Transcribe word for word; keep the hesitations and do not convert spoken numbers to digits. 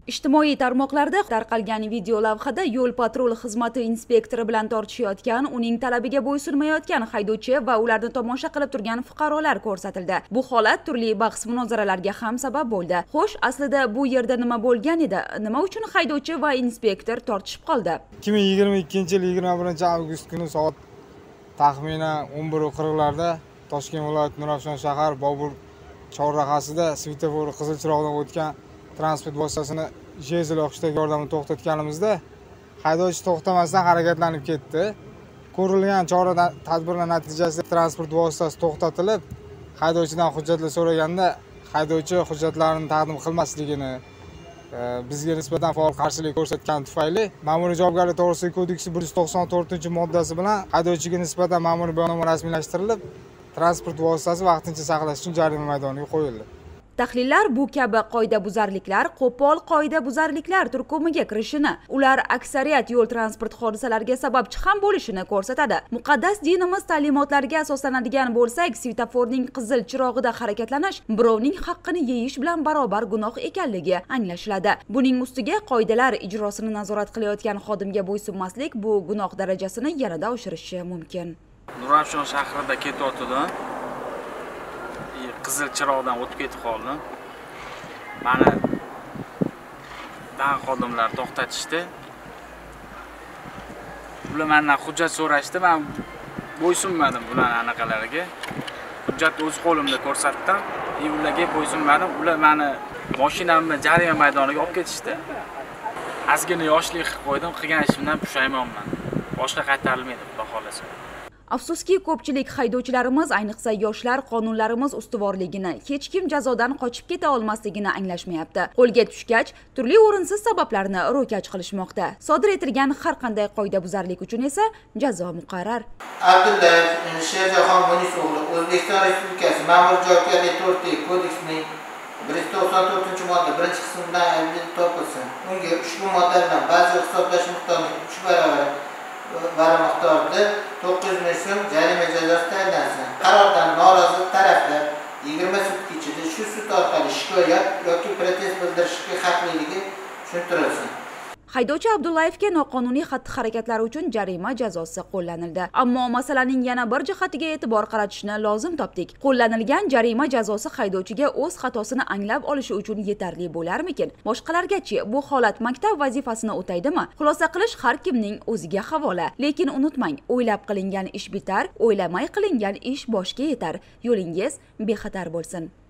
Ijtimoiy tarmoqlarda tarqalgan video lavhada yo'l patrul xizmati inspektori bilan tortishayotgan, uning talabiga bo'ysunmayotgan haydovchi va ularni tomosha qilib turgan fuqarolar ko'rsatildi. Bu holat turli bahs-munozaralarga ham sabab bo'ldi. Xo'sh, aslida bu yerda nima bo'lgan edi? Nima uchun haydovchi va inspektor tortishib qoldi? ikki ming yigirma ikkinchi yil yigirma birinchi avgust kuni soat taxminan o'n bir qirqlarda Toshkent viloyati Nurafshon shahar Bobur chorrahasida svetofor qizil chiroqdan o'tgan transport vositasini Jezil yoqishdagi yordamida to'xtatganimizda haydovchi to'xtamasdan harakatlanib ketdi. Ko'rilgan chora-tadbirlar natijasida transport vositasi to'xtatilib, haydovchidan hujjatlar so'raganda haydovchi hujjatlarini taqdim qilmasligini, bizga nisbatan faol qarshilik ko'rsatgani tufayli Ma'muriy javobgarlik to'g'risidagi kodeksi bir yuz to'qson to'rtinchi moddasi bilan haydovchiga nisbatan ma'muriy bayonnoma rasmiylashtirilib, transport vositasi vaqtincha saqlash uchun jarima maydoniga qo'yildi. Tahlillar bu kabi qoidabuzarliklar qo'pol qoidabuzarliklar turkumiga kirishini, ular aksariyat yo'l transport hodisalariga sababchi ham bo'lishini ko'rsatadi. Muqaddas dinimiz ta'limotlariga asoslanadigan bo'lsak, svetoforning qizil chirog'ida harakatlanish birovning haqqini yeyish bilan barobar gunoh ekanligi anglashiladi. Buning ustiga qoidalar ijrosini nazorat qilayotgan xodimga bo'ysunmaslik bu gunoh darajasini yanada oshirishi mumkin. Nurafshon shahrida ketayotdi. Qizil chiroqdan o'tib ketib qoldi. Mani dan xodimlar to'xtatishdi. Ular mendan hujjat so'rashdi, men bo'ysunmadim ular anaqalariga. Hujjatni o'z qo'limda ko'rsatdim, ularga bo'ysunmadim. Ular meni mashinamni jarima maydoniga olib ketishdi. Ozgina yoshlik qilib qo'ydim, qilgan ishimdan pushaymonman. Boshqa qaytarilmaydi, xudo xolasa. Afsuski, ko'pchilik haydovchilarimiz, ayniqsa yoshlar, qonunlarimiz ustuvorligini, hech kim jazodan qochib keta olmasligini anglashmayapti. Qo'lga tushgach, turli o'rinsiz sabablarni ro'kach qilishmoqda. Sodir etilgan har qanday qoidabuzarlik uchun esa jazo muqarrar. Abdullayev Sherjahon Munisoğlu O'zbekiston Respublikasi Ma'muriy javobgarlik to'g'risidagi kodeksining bir yuz to'qson to'rtinchi modda birinchi qismi bilan aybdor topilsin. Unga ushbu modda bilan ba'zi hisoblash miqdorining uch barobar bari miqdorida to'qqiz yuz ming so'm jarima jazosi tayinlansin. Qarordan norozi taraflar yigirma sutka ichida shu sud orqali shikoyat yoki protest bildirishga haqliligi tushuntirilsin. Haydovchi Abdullayevga noqonuniy xatti-harakatlari uchun jarima jazosi qo'llanildi. Ammo masalaning yana bir jihatiga e'tibor qaratishni lozim topdik. Qo'llanilgan jarima jazosi haydovchiga o'z xatosini anglab olishi uchun yetarli bo'larmikin? Boshqalargachi bu holat maktab vazifasini o'taydimi? Xulosa qilish har kimning o'ziga havola. Lekin unutmang, o'ylab qilingan ish bitar, o'ylamay qilingan ish boshga yetar. Yo'lingiz bexatar bo'lsin.